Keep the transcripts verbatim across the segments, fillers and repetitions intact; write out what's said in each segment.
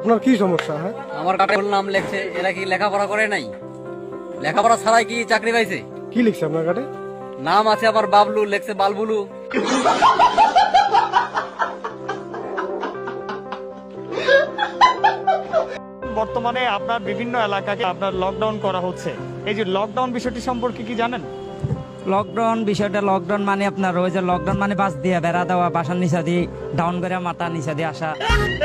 আপনার কি সমস্যা? হ্যাঁ, আমার কার্ডে ভুল নাম লেখছে। এরা কি লেখাপড়া করে নাই? লেখাপড়া ছাড়াই কি চাকরি পাইছে? কি লিখছে আপনার কার্ডে? নাম আছে আবার বাবলু, লেখছে বালবুলু। বর্তমানে আপনার বিভিন্ন এলাকাকে আপনার লকডাউন করা হচ্ছে, এই যে লকডাউন বিষয়টি সম্পর্কে কি জানেন? লকডাউন বিষয়টা, লকডাউন মানে আপনার ওই যে লকডাউন মানে বাস দিয়ে বেড়া দেওয়া, বাসার নিচা দিয়ে ডাউন করে মাথা নিচা দিয়ে আসা।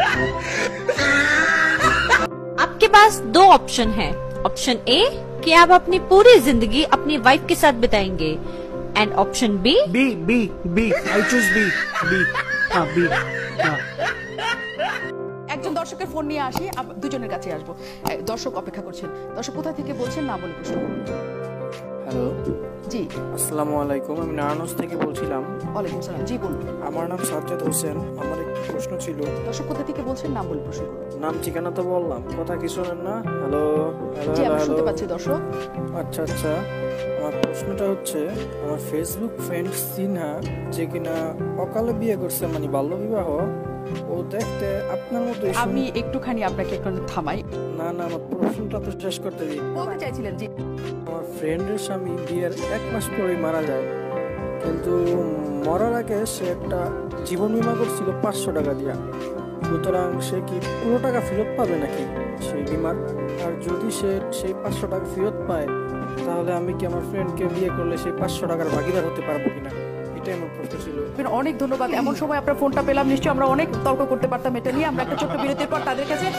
आपके पास दो ऑप्शन है। ऑप्शन ए कि आप अपनी पूरी जिंदगी अपनी वाइफ के साथ बिताएंगे, and option B B B B I choose B B हाँ बी हाँ। একজন দর্শকের ফোন নিয়ে আসি, আপ- দুজনের কাছে আসবো। এ, দর্শক অপেক্ষা করছেন। দর্শক কোথা থেকে বলছেন না বলে প্রশ্ন করুন। হ্যালো, জি, আসসালামু আলাইকুম। আমি নারায়ণগঞ্জ থেকে বলছিলাম। ওয়ালাইকুম সালাম। জি বলুন। আমার নাম সাজ্জাদ হোসেন। আমার একটি প্রশ্ন ছিল। দর্শক কোথা থেকে বলছেন নাম বলে প্রশ্ন করুন। নাম ঠিকানা তো বললাম, কথা কি শোনেন না? হ্যালো হ্যালো জি, আমরা হ্যালো শুনতে পাচ্ছি দর্শক। আচ্ছা আচ্ছা, আমার প্রশ্নটা হচ্ছে, আমার ফেসবুক ফ্রেন্ড সিনহা যে কিনা অকালে বিয়ে করছে, মানে বাল্যবিবাহ, ও দেখতে আপনার মতো আমি একটুখানি আপনাকে একটু থামাই। না না, আমার প্রশ্নটা তো শেষ করতে দিই। বলতে চাইছিলেন জি। আমার ফ্রেন্ডের স্বামী বিয়ের এক মাস পরেই মারা যায়, কিন্তু মরার আগে সে একটা জীবন বীমা করছিল পাঁচশো টাকা দিয়া। সুতরাং সে কি পুরো টাকা ফেরত পাবে নাকি সেই বিমার? আর যদি সে সেই পাঁচশো টাকা ফেরত পায়, তাহলে আমি কি আমার ফ্রেন্ডকে বিয়ে করলে সেই পাঁচশো টাকার ভাগিদার হতে পারবো কিনা? এটাই আমার প্রশ্ন ছিল। অনেক ধন্যবাদ। এমন সময় আপনার ফোনটা পেলাম, নিশ্চয়ই আমরা অনেক তর্ক করতে পারতাম এটা নিয়ে। আমরা একটা ছোট্ট বিরতির পর তাদের কাছে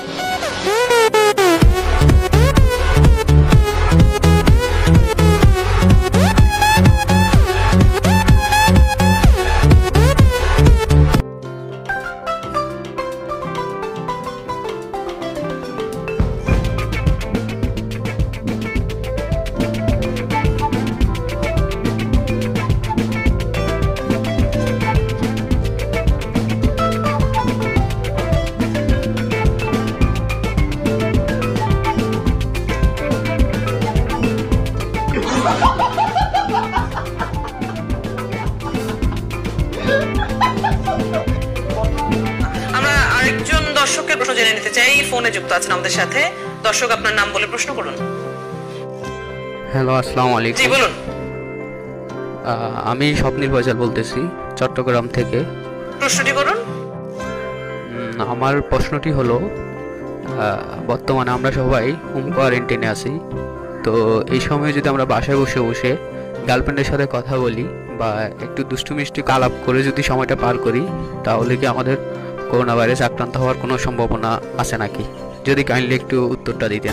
আমরা আরেকজন দর্শকের প্রশ্ন জেনে নিতে চাই। ফোনে যুক্ত আছেন আমাদের সাথে। দর্শক, আপনার নাম বলে প্রশ্ন করুন। হ্যালো, আসসালামু জি আলাইকুম। বলুন। আহ, আমি স্বপ্নিল ফয়সাল বলতেছি চট্টগ্রাম থেকে। প্রশ্নটি করুন। উম, আমার প্রশ্নটি হলো, আহ, বর্তমানে আমরা সবাই হোম কোয়ারেন্টাইনে আছি। তো এই সময় যদি আমরা বাসায় বসে বসে গার্লফ্রেন্ডের সাথে কথা বলি বা একটু দুষ্টু মিষ্টি আলাপ করে যদি সময়টা পার করি, তাহলে কি আমাদের করোনা ভাইরাস আক্রান্ত হওয়ার কোনো সম্ভাবনা আছে নাকি? যদি কাইন্ডলি একটু উত্তরটা দিতেন।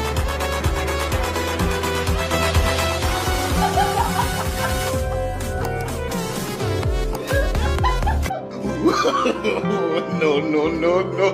No, no, no, no.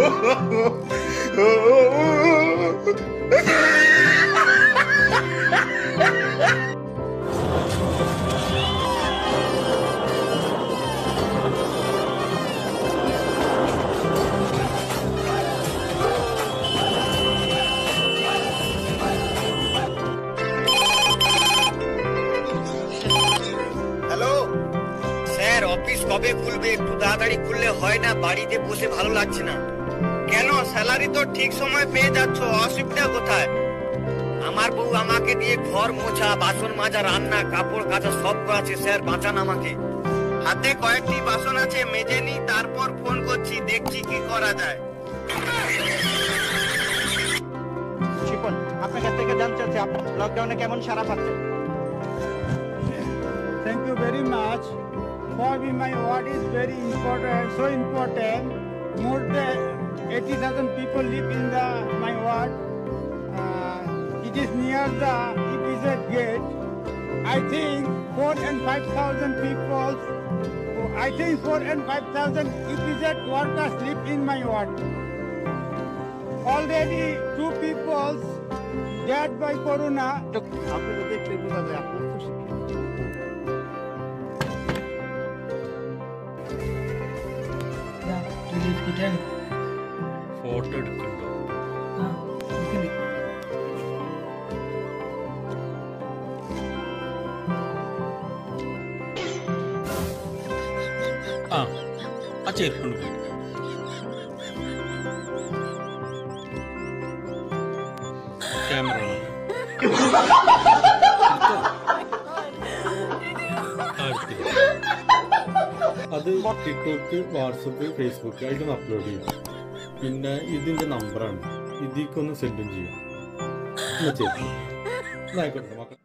Hello sir, office কবে খুলবে? একটু তাড়াতাড়ি খুললে হয় না? বাড়িতে বসে ভালো লাগছে না। কেন? স্যালারি তো ঠিক সময় পেয়ে যাচ্ছ, অসুবিধা কোথায়? আমার বউ আমাকে দিয়ে ঘর মোছা, বাসন মাজা, রান্না, কাপড় কাচা সব করাচ্ছে। স্যার বাঁচান আমাকে। হাতে কয়েকটি বাসন আছে, মেজে নি, তারপর ফোন করছি, দেখছি কি করা যায়। শিপন, আপনার কাছ থেকে জানতে চাচ্ছি আপনি লকডাউনে কেমন সারা পাচ্ছেন? Thank you very much. For me, my ward is very important, so important. More than eighty thousand people live in the my ward. Uh, it is near the E P Z gate. I think four and five thousand people. I think four and five thousand E P Z workers live in my ward. Already two people dead by corona. আপনি তো দেখতে বোঝা যায় আপনার খুশি। Photo എടുക്കണ്ടോ? ആ ആ ചെരുപ്പുണ്ട് പോയിട്ട് ക്യാമറ അത് ടിക്ടോക്ക്, വാട്സപ്പ്, ഫേസ്ബുക്ക് അതിലൊന്ന് അപ്ലോഡ് ചെയ്യാം. പിന്നെ ഇതിന്റെ നമ്പറാണ്, ഇതിക്കൊന്ന് സെൻഡും ചെയ്യാം. എന്നാ ചെയ്തു ആയിക്കോട്ടെ മക്കൾ.